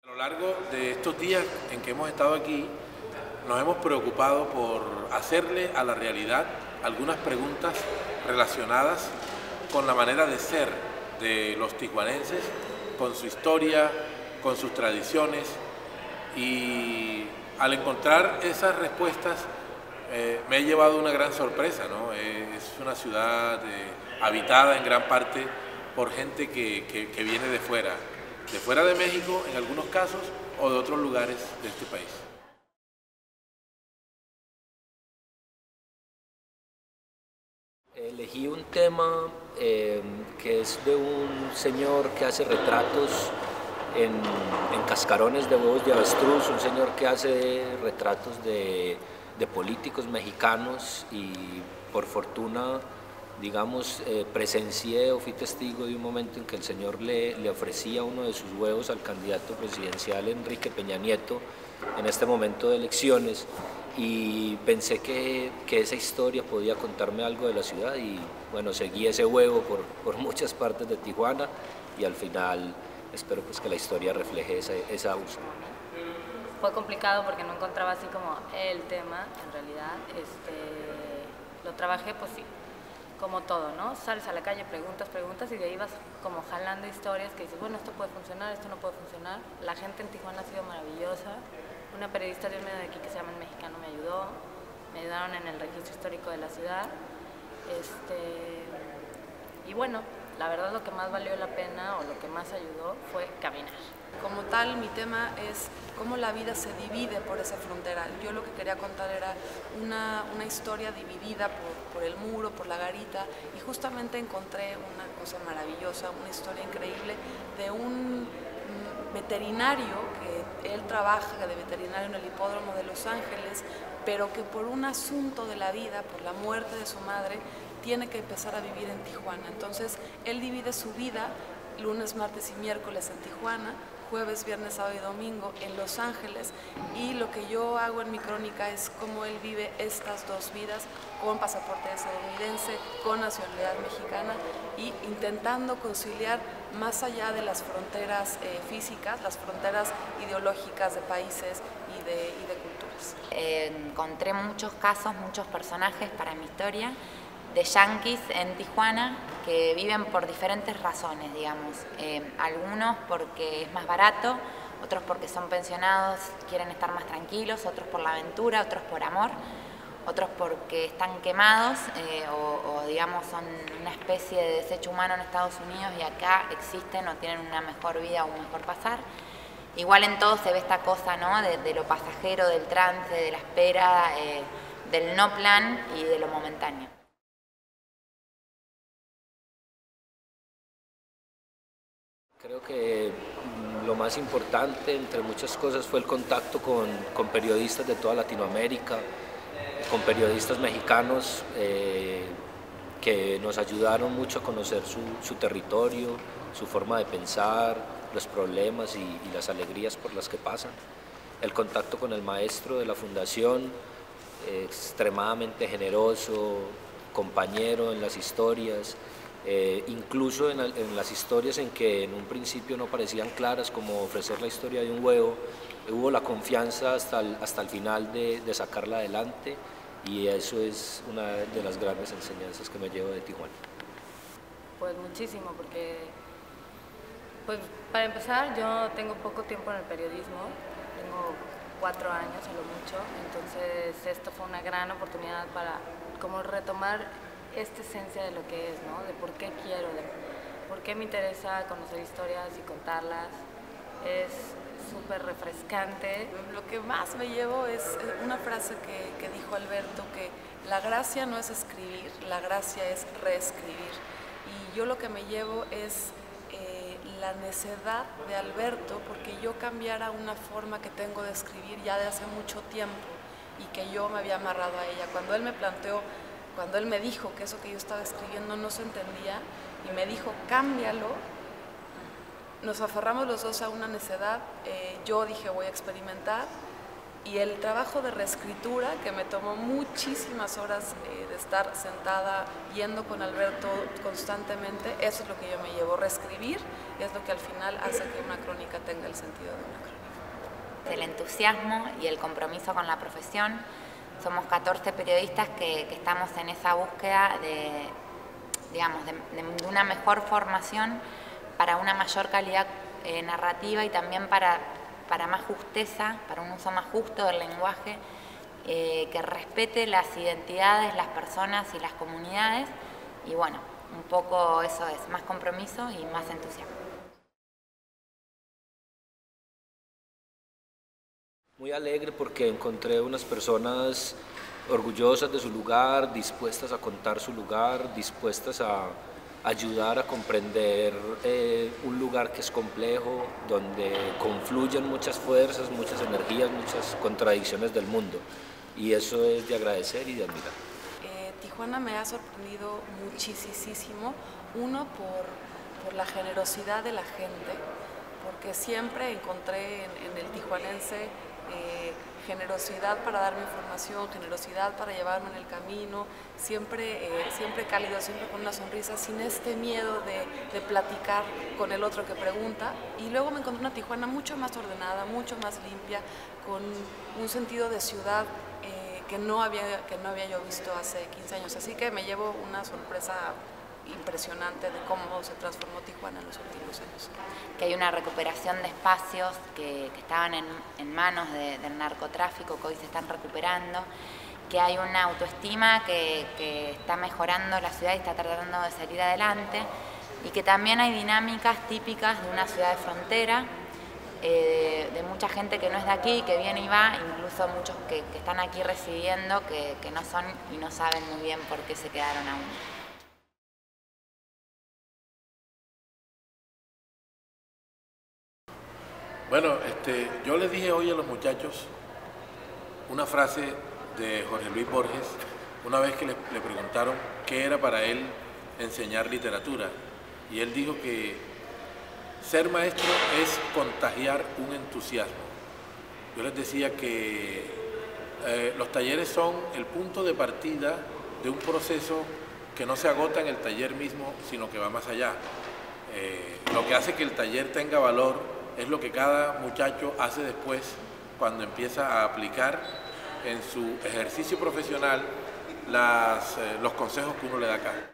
A lo largo de estos días en que hemos estado aquí, nos hemos preocupado por hacerle a la realidad algunas preguntas relacionadas con la manera de ser de los tijuanenses, con su historia, con sus tradiciones, y al encontrar esas respuestas me he llevado una gran sorpresa, ¿no? Es una ciudad habitada en gran parte por gente que viene de fuera de México en algunos casos o de otros lugares de este país. Elegí un tema que es de un señor que hace retratos en cascarones de huevos de avestruz, un señor que hace retratos de políticos mexicanos, y por fortuna, digamos, presencié o fui testigo de un momento en que el señor le ofrecía uno de sus huevos al candidato presidencial Enrique Peña Nieto en este momento de elecciones, y pensé que esa historia podía contarme algo de la ciudad, y bueno, seguí ese huevo por muchas partes de Tijuana, y al final espero pues que la historia refleje esa búsqueda. Fue complicado porque no encontraba así como el tema, en realidad. Lo trabajé, pues sí, como todo, ¿no? Sales a la calle, preguntas, y de ahí vas como jalando historias que dices, bueno, esto puede funcionar, esto no puede funcionar. La gente en Tijuana ha sido maravillosa. Una periodista de un medio de aquí que se llama El Mexicano me ayudó. Me ayudaron en el registro histórico de la ciudad. Y bueno, la verdad lo que más valió la pena o lo que más ayudó fue caminar. Como tal, mi tema es cómo la vida se divide por esa frontera. Yo lo que quería contar era una historia dividida por el muro, por la garita, y justamente encontré una cosa maravillosa, una historia increíble de un veterinario que él trabaja de veterinario en el hipódromo de Los Ángeles, pero que por un asunto de la vida, por la muerte de su madre, tiene que empezar a vivir en Tijuana. Entonces, él divide su vida lunes, martes y miércoles en Tijuana, jueves, viernes, sábado y domingo en Los Ángeles, y lo que yo hago en mi crónica es cómo él vive estas dos vidas con pasaporte estadounidense, con nacionalidad mexicana, y intentando conciliar más allá de las fronteras físicas, las fronteras ideológicas de países y de culturas. Encontré muchos casos, muchos personajes para mi historia de yanquis en Tijuana que viven por diferentes razones, digamos. Algunos porque es más barato, otros porque son pensionados, quieren estar más tranquilos, otros por la aventura, otros por amor, otros porque están quemados o digamos son una especie de desecho humano en Estados Unidos y acá existen o tienen una mejor vida o un mejor pasar. Igual en todo se ve esta cosa, ¿no? de lo pasajero, del trance, de la espera, del no plan y de lo momentáneo. Creo que lo más importante, entre muchas cosas, fue el contacto con periodistas de toda Latinoamérica, con periodistas mexicanos que nos ayudaron mucho a conocer su territorio, su forma de pensar, los problemas y las alegrías por las que pasan. El contacto con el maestro de la fundación, extremadamente generoso, compañero en las historias. Incluso en las historias en que en un principio no parecían claras, como ofrecer la historia de un huevo, hubo la confianza hasta el final de sacarla adelante, y eso es una de las grandes enseñanzas que me llevo de Tijuana. Pues muchísimo, porque pues para empezar yo tengo poco tiempo en el periodismo, tengo 4 años a lo mucho, entonces esto fue una gran oportunidad para como retomar esta esencia de lo que es, ¿no? De por qué quiero, de por qué me interesa conocer historias y contarlas. Es súper refrescante. Lo que más me llevo es una frase que dijo Alberto, que la gracia no es escribir, la gracia es reescribir. Y yo lo que me llevo es la necedad de Alberto, porque yo cambiara una forma que tengo de escribir ya de hace mucho tiempo y que yo me había amarrado a ella. Cuando él me dijo que eso que yo estaba escribiendo no se entendía y me dijo, cámbialo, nos aferramos los dos a una necedad. Yo dije, voy a experimentar, y el trabajo de reescritura, que me tomó muchísimas horas de estar sentada yendo con Alberto constantemente, eso es lo que yo me llevo. Reescribir es lo que al final hace que una crónica tenga el sentido de una crónica. El entusiasmo y el compromiso con la profesión. Somos 14 periodistas que estamos en esa búsqueda de una mejor formación para una mayor calidad narrativa y también para más justeza, para un uso más justo del lenguaje, que respete las identidades, las personas y las comunidades. Y bueno, un poco eso es, más compromiso y más entusiasmo. Muy alegre porque encontré unas personas orgullosas de su lugar, dispuestas a contar su lugar, dispuestas a ayudar a comprender un lugar que es complejo, donde confluyen muchas fuerzas, muchas energías, muchas contradicciones del mundo. Y eso es de agradecer y de admirar. Tijuana me ha sorprendido muchísimo, uno por la generosidad de la gente, porque siempre encontré en el tijuanense generosidad para darme información, generosidad para llevarme en el camino, siempre cálido, siempre con una sonrisa, sin este miedo de platicar con el otro que pregunta. Y luego me encontré una Tijuana mucho más ordenada, mucho más limpia, con un sentido de ciudad que no había yo visto hace 15 años. Así que me llevo una sorpresa impresionante de cómo se transformó Tijuana en los últimos años. Que hay una recuperación de espacios que estaban en manos del narcotráfico, que hoy se están recuperando, que hay una autoestima que está mejorando la ciudad y está tratando de salir adelante, y que también hay dinámicas típicas de una ciudad de frontera, de mucha gente que no es de aquí, que viene y va, incluso muchos que están aquí residiendo, que no son y no saben muy bien por qué se quedaron aún. Bueno, yo les dije hoy a los muchachos una frase de Jorge Luis Borges, una vez que le preguntaron qué era para él enseñar literatura, y él dijo que ser maestro es contagiar un entusiasmo. Yo les decía que los talleres son el punto de partida de un proceso que no se agota en el taller mismo, sino que va más allá. Lo que hace que el taller tenga valor es lo que cada muchacho hace después cuando empieza a aplicar en su ejercicio profesional los consejos que uno le da acá.